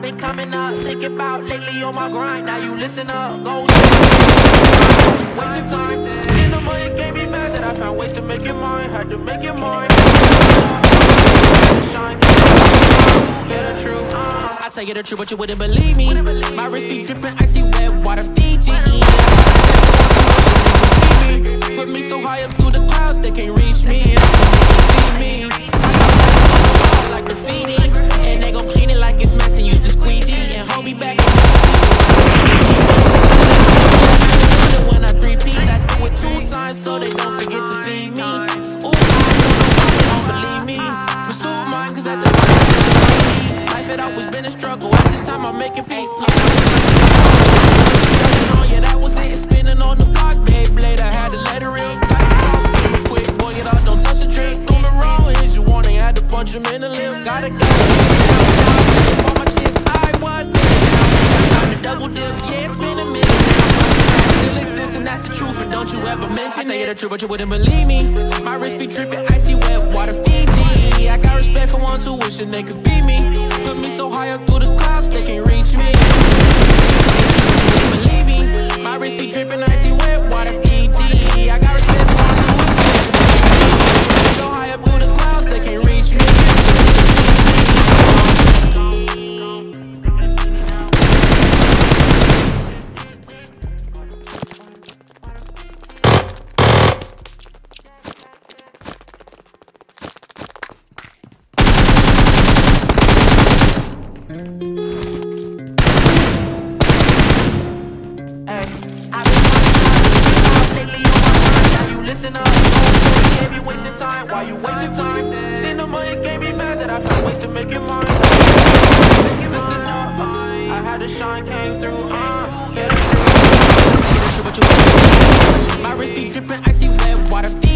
been coming up, thinking about lately on my grind. Now you listen up, go wasting time. In the money gave me mad that I found ways to make it mine. Had to make it mine. Shine, get the truth. I tell you the truth, but you wouldn't believe me. My wrist be dripping icy wet water, Fiji. Put me so high up through the clouds they can't reach me. See me, like graffiti, and they gon' clean it like it's mess and use the squeegee and hold me back. When I 3P, I do it 2 times so they don't forget to feed me. Ooh, don't believe me. Pursue mine 'cause at the time life had always been a struggle. At this time I'm making peace. Yeah, that was it. Spinning on the block, babe. Blade, I had to let it rip. Got the sauce, real quick, boy. Get out, don't touch the drip. Do me wrong, is you want it? Had to punch him in the lip. Gotta go. All my chips, I was in time to double dip. Yeah, it's been a minute. Still exists, and that's the truth. And don't you ever mention it. I tell you the truth, but you wouldn't believe me. My wrist be dripping icy wet water, Fiji. I got respect for ones who wishing they could be me. Put me so high up through the clouds they can't reach me. Believe me, my wrist be dripping icy wet water, Fiji. I got respect for ones who wishing so high up through the clouds they can't reach me. Listen up, can't be wasting time. Why you wasting time? Seen the money, gave me mad that I found ways to make it mine. Listen up, I had to shine, came through. My wrist be dripping icy wet water.